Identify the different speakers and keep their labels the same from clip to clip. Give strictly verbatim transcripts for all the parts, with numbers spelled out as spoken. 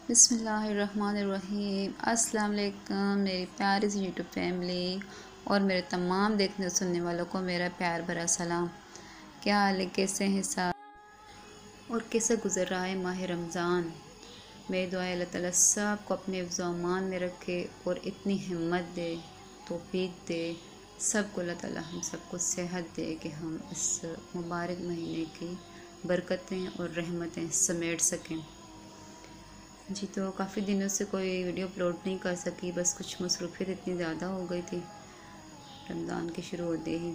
Speaker 1: बिस्मिल्लाहिर्रहमानिर्रहीम। अस्सलाम वालेकुम मेरी प्यारी सी यूट्यूब फैमिली और मेरे तमाम देखने सुनने वालों को मेरा प्यार भरा सलाम। क्या हाल है, कैसे हैं सब और कैसे गुज़र रहा है माह रमज़ान। मेरी दुआ अल्लाह ताला सब को अपने ज़मान में रखे और इतनी हिम्मत दे, तौफीक दे, सब को अल्लाह ताला हम सबको सेहत दे कि हम इस मुबारक महीने की बरकतें और रहमतें समेट सकें। जी तो काफ़ी दिनों से कोई वीडियो अपलोड नहीं कर सकी, बस कुछ मसरूफियत इतनी ज़्यादा हो गई थी रमज़ान के शुरू होते ही।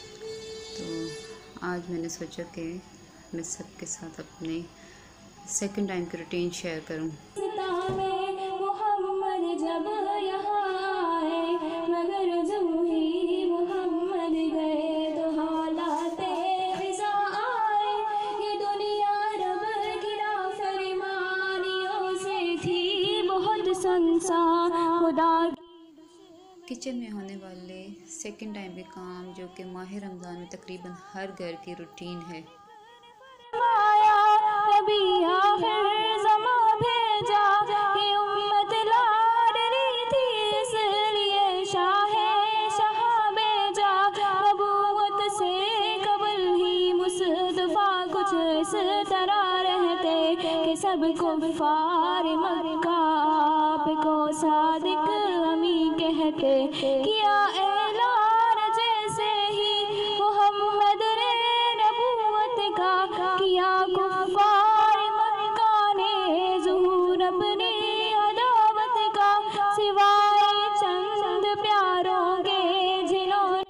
Speaker 1: तो आज मैंने सोचा कि मैं सबके साथ अपने सेकंड टाइम की रूटीन शेयर करूं। किचन में होने वाले सेकंड टाइम के काम जो कि माह रमज़ान में तकरीबन हर घर की रूटीन है।
Speaker 2: सबको फार मक्का को सादिक अमी कहते किया ऐलान, जैसे ही मोहम्मद रे नबूवत का किया कुफार मक्का ने ज़ुहूर अपनी अदावत का, सिवाय चंद प्यारों के जिन्होंने।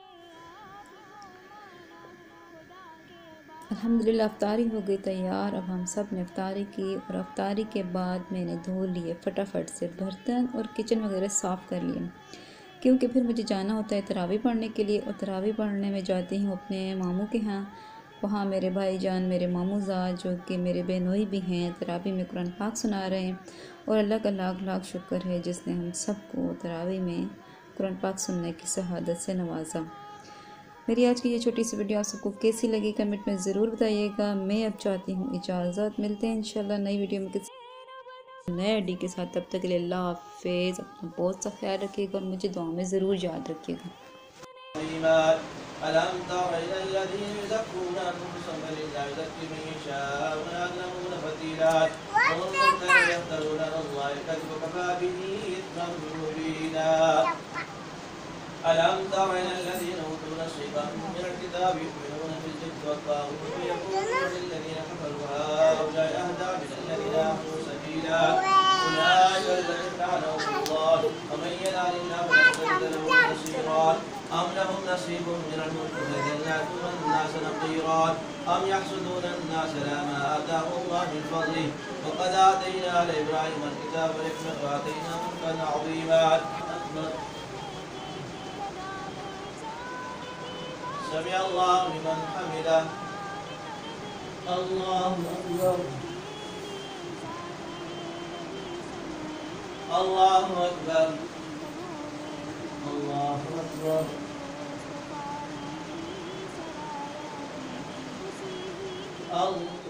Speaker 1: अल्हम्दुलिल्लाह अफ्तारी हो गई तैयार। अब हम सब ने अफ्तारी की और अफ्तारी के बाद मैंने धो लिए फटाफट से बर्तन और किचन वगैरह साफ़ कर लिए, क्योंकि फिर मुझे जाना होता है तरावी पढ़ने के लिए। और तरावी पढ़ने में जाती हूँ अपने मामू के यहाँ। वहाँ मेरे भाईजान, मेरे मामूज़ाद जो कि मेरे बहनोई भी हैं, तरावी में कुरान पाक सुना रहे हैं। और अल्लाह का लाख लाख शुक्र है जिसने हम सबको तरावी में कुरान पाक सुनने की शहादत से नवाजा। मेरी आज की ये छोटी सी वीडियो आप सबको कैसी लगी कमेंट में ज़रूर बताइएगा। मैं अब चाहती हूँ इजाज़त, मिलते हैं इंशाल्लाह नई वीडियो में किसी नए आईडी के साथ। तब तक के लिए अल्लाह हाफिज़। अपना बहुत सा ख्याल रखिएगा और मुझे दुआ में ज़रूर याद रखिएगा।
Speaker 3: ألم تر إلى الذين أوتوا نصيبا من الكتاب يؤمنون بالجبت والطاغوت ويقولون للذين كفروا هؤلاء أهدى من الذين آمنوا سبيلا أولئك الذين لعنهم الله ومن يلعن الله فلن تجد له نصيرا أم لهم نصيب من الملك فإذا يأتون الناس نقيرا أم يحسدون الناس على ما آتاهم الله من فضله وقد آتينا آل إبراهيم الكتاب والحكمة وآتيناهم ملكا عظيما. سمع الله لمن حمده. الله أكبر. الله أكبر. الله أكبر. الله